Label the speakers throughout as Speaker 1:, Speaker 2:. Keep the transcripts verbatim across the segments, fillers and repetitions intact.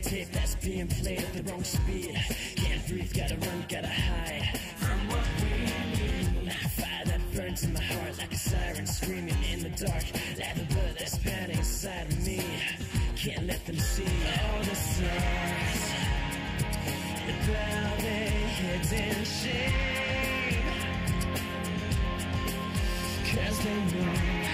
Speaker 1: tape that's being played at the wrong speed. Can't breathe, gotta run, gotta hide from what we need. Fire that burns in my heart like a siren screaming in the dark, like the blood that's burning inside of me. Can't let them see all the stars about a hidden shame, 'cause they know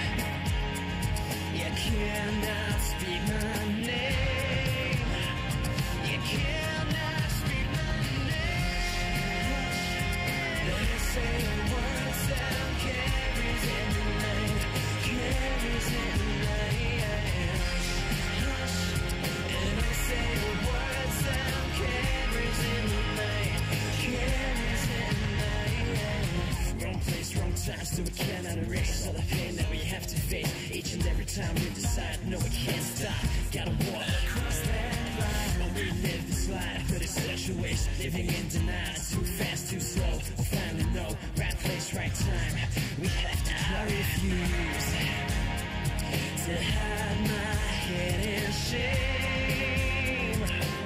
Speaker 1: you cannot speak my name. You cannot speak my name. They say the word sound carries in the night, carries in the night. Hush, and I say the word sound carries in the night, carries in the night. Wrong place, wrong time, still we cannot erase all the pain that we have to face. Each and every time we decide, no, we can't stop. Gotta walk across that line. When we live this life, but it's such a waste. Living in denial, too fast, too slow. We'll finally know, right place, right time. We have to. I refuse to hide my head in shame,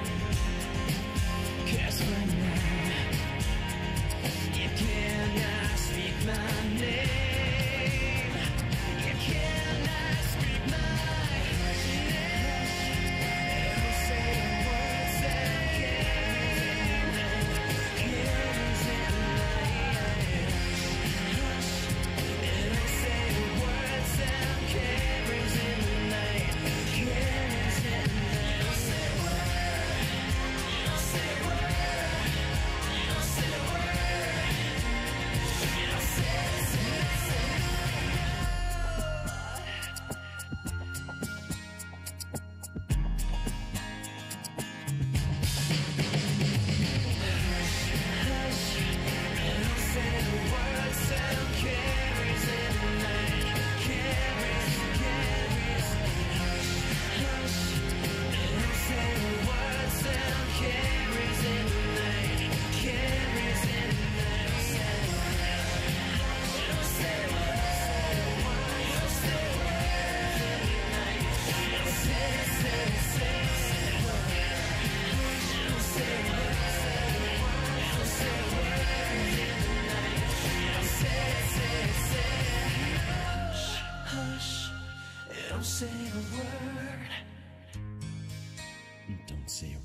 Speaker 1: 'cause for now you cannot speak my name. You cannot speak my name. Don't say the words that carries in the night. Hush, and don't say the words that carries in the night, carries in the night. Don't say a word. Don't say a word. Don't say a word. Don't say it, say it, say it. Hush, and don't say the words sound carries in the night, carries, carries. Hush, hush, and don't say the words sound carries in the night, carries in the night. Don't say a word. Don't say a word. Don't say a word in the night. Don't say it, say it, say it, say a word. Don't say a word. Don't say a word in the night. Don't say it, say it, say it. Hush, hush. Don't say a word. Don't say a